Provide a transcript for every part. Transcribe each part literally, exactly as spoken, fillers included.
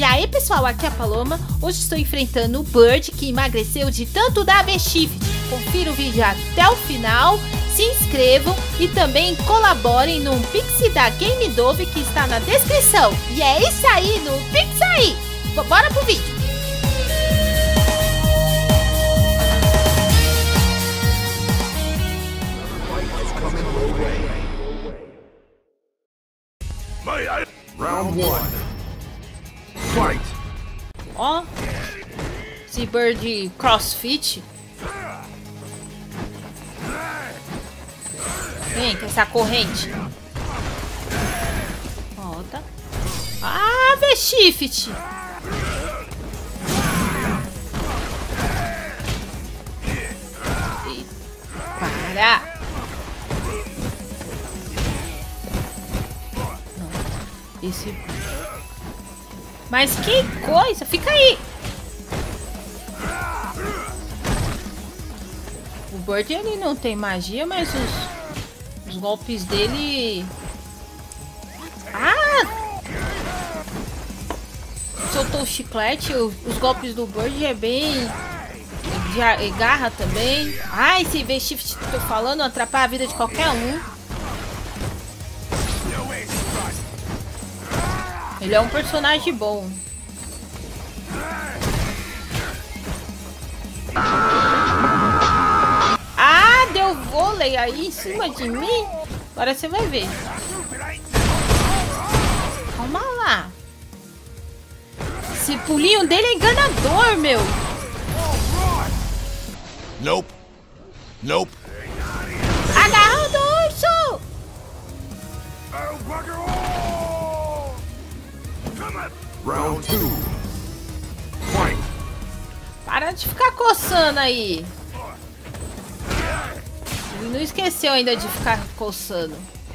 E aí pessoal, aqui é a Paloma. Hoje estou enfrentando o Bird, que emagreceu de tanto dar V-Shift. Confira o vídeo até o final, se inscrevam e também colaborem no Pix da Game Dove que está na descrição. E é isso aí, no Pix aí! Bora pro vídeo! Round one. Fight. Ó, esse Bird crossfit. Vem com essa corrente. Volta. Ah, V-Shift. Para. Esse... Mas que coisa! Fica aí! O Bird, ele não tem magia, mas os, os golpes dele... Ah! Soltou o chiclete. Os, os golpes do Bird é bem... De garra também. Ah, esse V-Shift que eu tô falando atrapalha a vida de qualquer um. Ele é um personagem bom. Ah, deu vôlei aí em cima de mim. Agora você vai ver. Calma lá. Esse pulinho dele é enganador, meu. Nope. Nope. Agarrando o urso. Round two. Fight. Para de ficar coçando aí. Ele não esqueceu ainda de ficar coçando.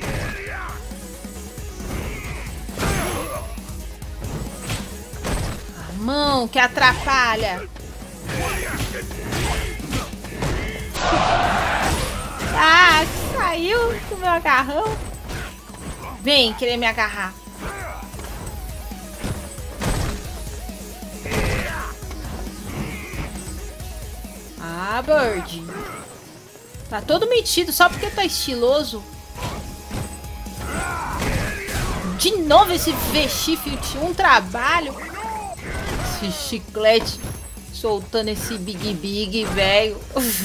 A mão que atrapalha. Ah, saiu do meu agarrão. Vem querer me agarrar. Ah, Bird. Tá todo metido só porque tá estiloso. De novo esse V-Shift, um trabalho. Esse chiclete soltando esse Big Big, velho.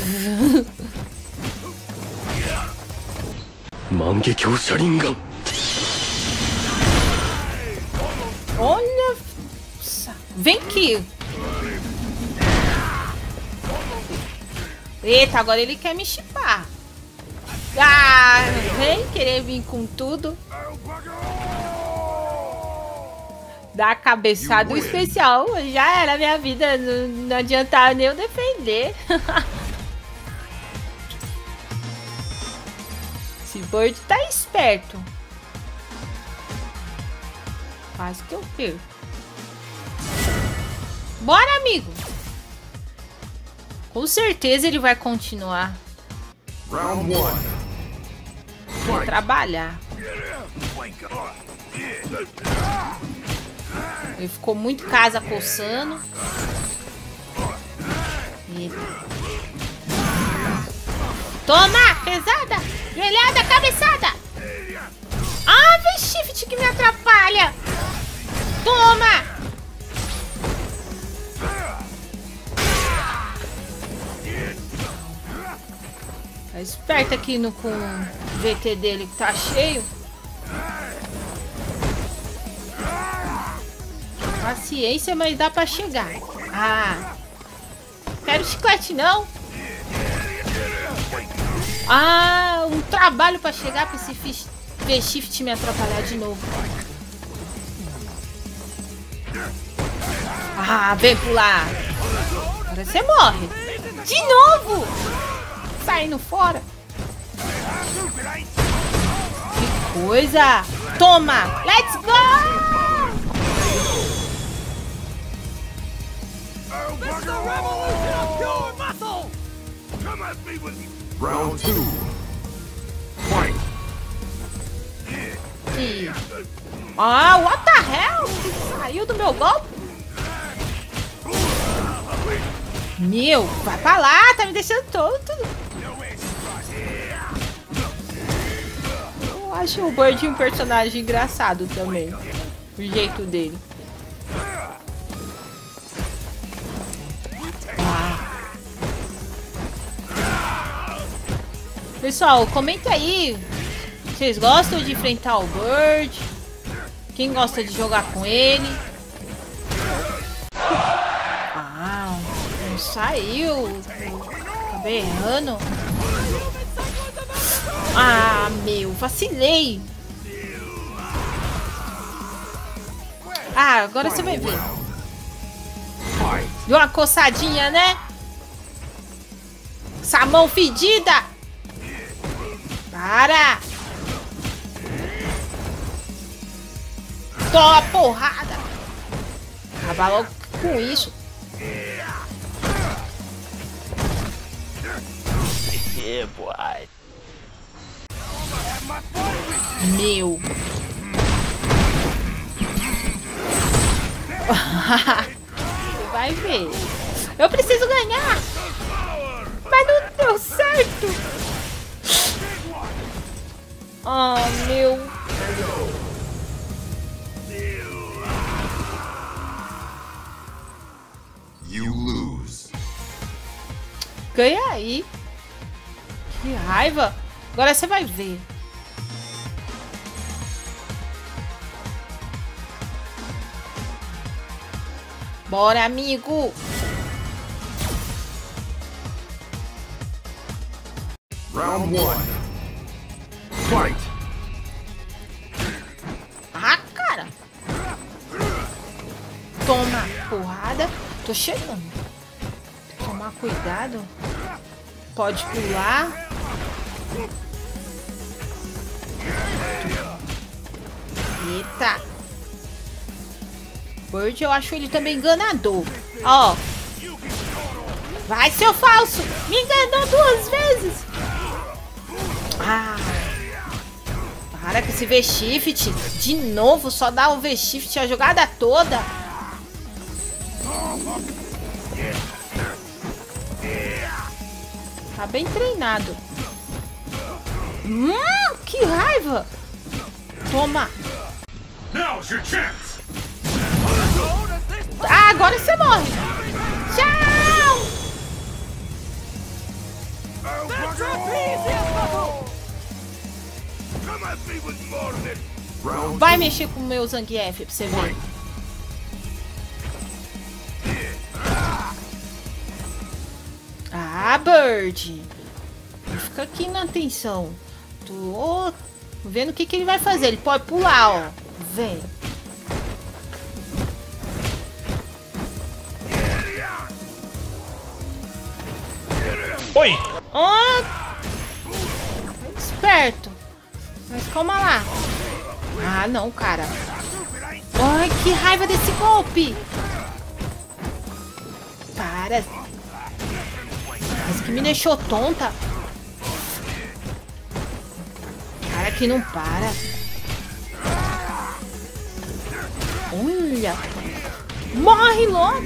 Mangekyo Sharingan. Olha. Vem aqui. Eita, agora ele quer me chipar. Ah, vem querer vir com tudo. Dá cabeçada especial. Já era minha vida. Não, não adiantava nem eu defender. Esse Bird tá esperto. Quase que eu perco. Bora, amigo. Com certeza ele vai continuar. Round one. Vai trabalhar. Ele ficou muito casa coçando. Eita. Toma! Pesada! Grelhada, cabeçada! Ah, V-Shift que me atrapalha! Toma! Tá esperto aqui no, com o V T dele que tá cheio. Paciência, mas dá pra chegar. Ah, quero chiclete não. Ah, um trabalho pra chegar pra esse V-Shift me atrapalhar de novo. Ah, vem pular. Agora você morre. De novo. Saindo fora. Que coisa. Toma. Let's go. Round two. Fight. Esse... Ah, what the hell? Saiu do meu golpe? Meu, vai pra lá, tá me deixando tonto. Eu acho o Bird um personagem engraçado também. O jeito dele. Ah. Pessoal, comenta aí. Vocês gostam de enfrentar o Bird? Quem gosta de jogar com ele? Ah, não saiu. Acabei errando. Ah, meu, vacilei. Ah, agora você vai ver. Deu uma coçadinha, né? Essa mão fedida. Para. Toma porrada. Acaba logo com isso. Yeah, boy. Meu. Você vai ver. Eu preciso ganhar. Mas não deu certo. Ah, oh, meu. You lose. Ganha aí. Que raiva. Agora você vai ver. Bora, amigo. Round one. Fight. Ah, cara. Toma porrada. Tô chegando. Tomar cuidado. Pode pular. Eita. Bird, eu acho ele também enganador. Ó. Vai, seu falso. Me enganou duas vezes. Ah. Para com esse V-Shift. De novo, só dá o V-Shift a jogada toda. Tá bem treinado. Hum, que raiva. Toma. Ah, agora você morre. Tchau. Vai mexer com o meu Zangief pra você ver. Ah, Bird. Fica aqui na atenção. Tô vendo o que, que ele vai fazer. Ele pode pular, ó. Vem. Oi! Ah, esperto. Mas calma lá. Ah, não, cara. Ai, que raiva desse golpe. Para. Mas que me deixou tonta. Cara que não para. Olha. Morre logo.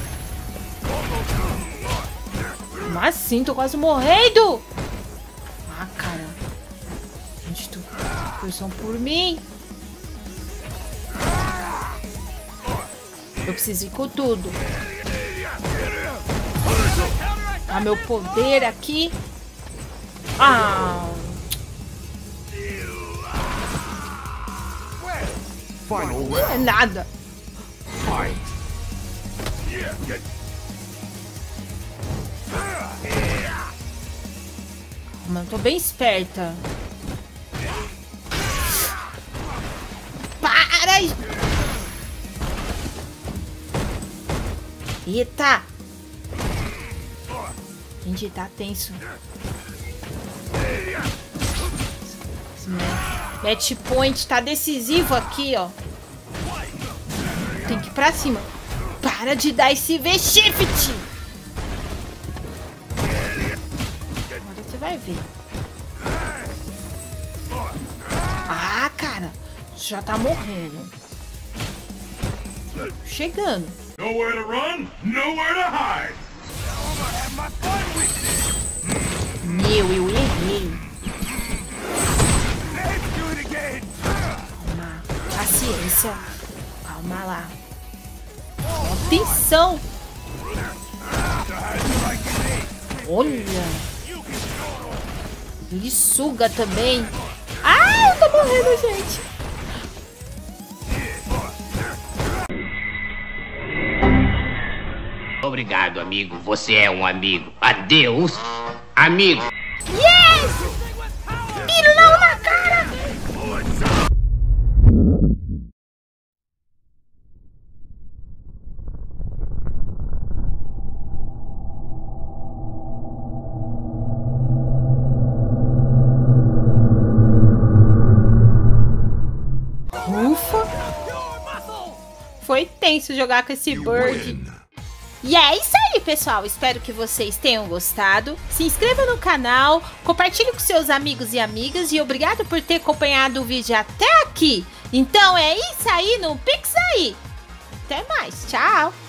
Mas sim, tô quase morrendo. Ah, cara. Gente, tu torçam por mim. Eu preciso ir com tudo. Ah, meu poder aqui. Ah. Não é nada. Mano, tô bem esperta. Para! Eita! Gente, tá tenso. Esse match point tá decisivo aqui, ó. Tem que ir pra cima. Para de dar esse V-Shift! Agora você vai ver. Ah, cara! Já tá morrendo. Chegando. Nowhere to run, nowhere to hide. Meu, eu errei. Calma. Paciência. Calma lá. Atenção. Olha. Ele suga também. Ah, eu tô morrendo, gente. Obrigado, amigo. Você é um amigo. Adeus, amigo. Yes! Pilão na cara! Ufa! Foi tenso jogar com esse You Bird. win. E é isso aí, pessoal. Espero que vocês tenham gostado. Se inscreva no canal, compartilhe com seus amigos e amigas. E obrigado por ter acompanhado o vídeo até aqui. Então é isso aí no Pix aí. Até mais. Tchau.